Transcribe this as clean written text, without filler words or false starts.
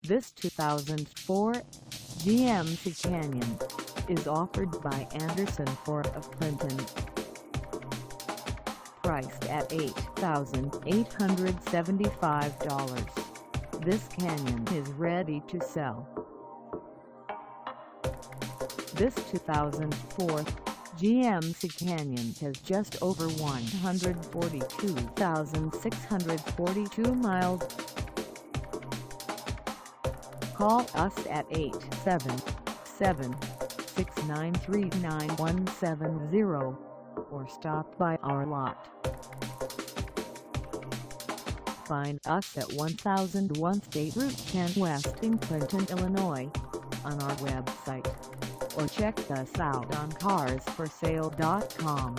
This 2004 GMC Canyon is offered by Anderson Ford of Clinton. Priced at $8,875, this Canyon is ready to sell. This 2004 GMC Canyon has just over 142,642 miles. Call us at 877-693-9170 or stop by our lot. Find us at 1001 State Route 10 West in Clinton, Illinois, on our website, or check us out on carsforsale.com.